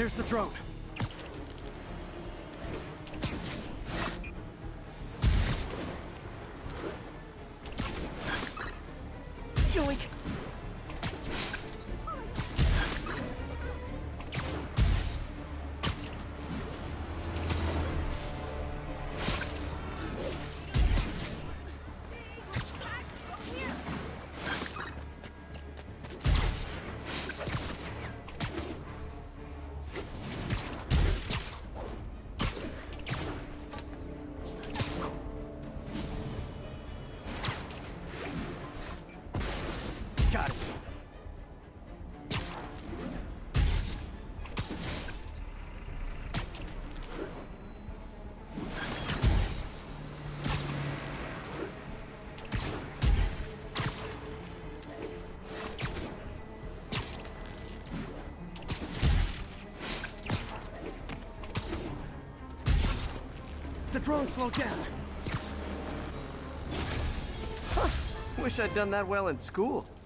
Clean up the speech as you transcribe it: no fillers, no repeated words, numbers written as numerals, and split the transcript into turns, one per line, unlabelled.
There's the drone. Yoink! Got it. The drone slowed down.
Wish I'd done that well in school.